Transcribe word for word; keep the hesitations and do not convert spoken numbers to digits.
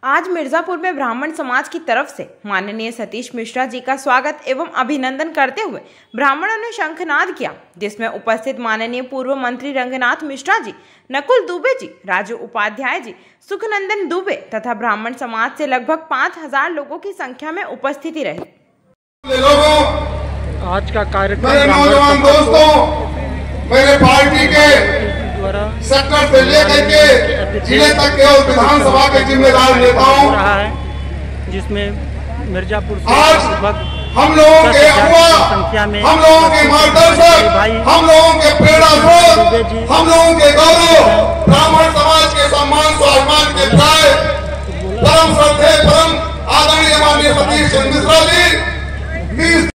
आज मिर्जापुर में ब्राह्मण समाज की तरफ से माननीय सतीश मिश्रा जी का स्वागत एवं अभिनंदन करते हुए ब्राह्मणों ने शंखनाद किया, जिसमें उपस्थित माननीय पूर्व मंत्री रंगनाथ मिश्रा जी, नकुल दुबे जी, राजू उपाध्याय जी, सुखनंदन दुबे तथा ब्राह्मण समाज से लगभग पाँच हजार लोगों की संख्या में उपस्थिति रही। आज का कार्यक्रम मेरे नौजवान दोस्तों, मेरे पार्टी के सेक्टर से लेकर के जिले तक के और विधानसभा के जिम्मेदार नेताओं रहा है, जिसमें मिर्जापुर से आज हम लोगों के अगुवा, हम लोगों के मार्गदर्शक, हम लोगों के प्रेरणा स्रोत, हम लोगों के गौरव, ब्राह्मण समाज के सम्मान स्वाभिमान के प्राय परम श्रद्धेय परम आदरणीय माननीय सतीश मिश्रा जी